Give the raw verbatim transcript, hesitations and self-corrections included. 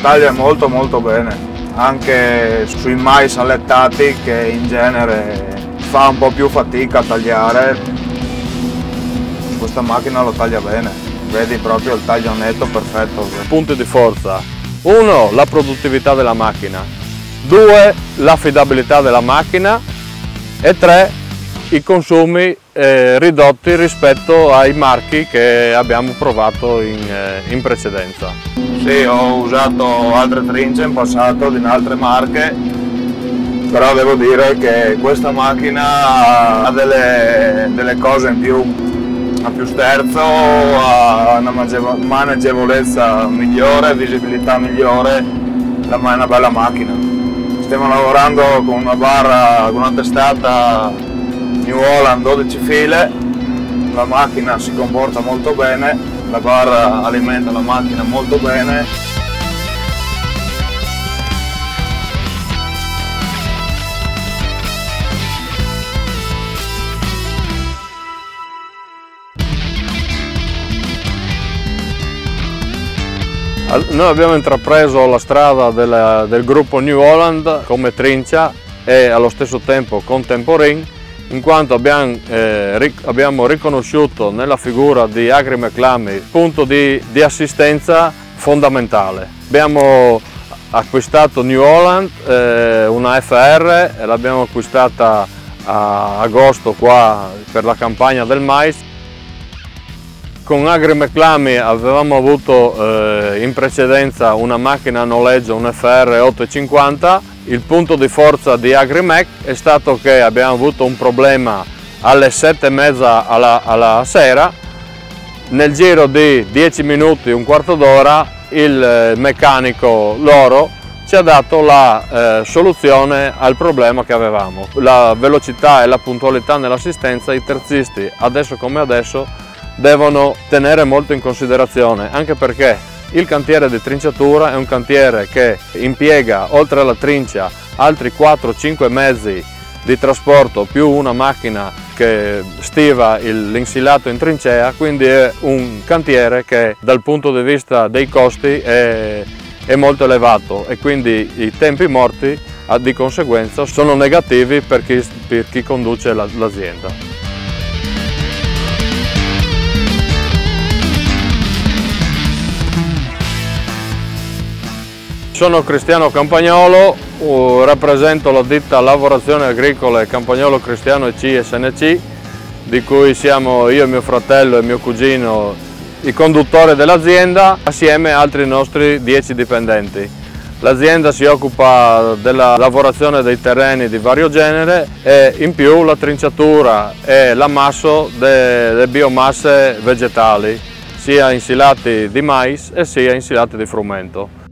taglia molto molto bene, anche sui mais allettati che in genere fa un po' più fatica a tagliare, questa macchina lo taglia bene, vedi proprio il taglio netto perfetto. Punti di forza: uno, la produttività della macchina; due, l'affidabilità della macchina; e tre, i consumi eh, ridotti rispetto ai marchi che abbiamo provato in, eh, in precedenza. Sì, ho usato altre trince in passato in altre marche, però devo dire che questa macchina ha delle, delle cose in più, ha più sterzo, ha una maneggevolezza migliore, visibilità migliore, è una bella macchina. Stiamo lavorando con una barra, con una testata New Holland dodici file, la macchina si comporta molto bene, la barra alimenta la macchina molto bene. Noi abbiamo intrapreso la strada del, del gruppo New Holland come trincia e allo stesso tempo con Temporin, in quanto abbiamo, eh, ric abbiamo riconosciuto nella figura di Agri McLamy punto di, di assistenza fondamentale. Abbiamo acquistato New Holland, eh, una F R, e l'abbiamo acquistata a agosto qua per la campagna del mais. Con Agri McLamy avevamo avuto eh, in precedenza una macchina a noleggio, un F R ottocentocinquanta. Il punto di forza di Agri Mac è stato che abbiamo avuto un problema alle sette e mezza alla, alla sera. Nel giro di dieci minuti, un quarto d'ora, il meccanico loro ci ha dato la eh, soluzione al problema che avevamo. La velocità e la puntualità nell'assistenza i terzisti, adesso come adesso, devono tenere molto in considerazione, anche perché il cantiere di trinciatura è un cantiere che impiega, oltre alla trincia, altri quattro cinque mezzi di trasporto più una macchina che stiva l'insilato in trincea, quindi è un cantiere che dal punto di vista dei costi è, è molto elevato e quindi i tempi morti di conseguenza sono negativi per chi, per chi conduce l'azienda. Sono Cristiano Campagnolo, rappresento la ditta Lavorazioni Agricole Campagnolo Cristiano E C S N C, di cui siamo io, mio fratello e mio cugino i conduttori dell'azienda, assieme a altri nostri dieci dipendenti. L'azienda si occupa della lavorazione dei terreni di vario genere e in più la trinciatura e l'ammasso delle biomasse vegetali, sia insilati di mais e sia insilati di frumento.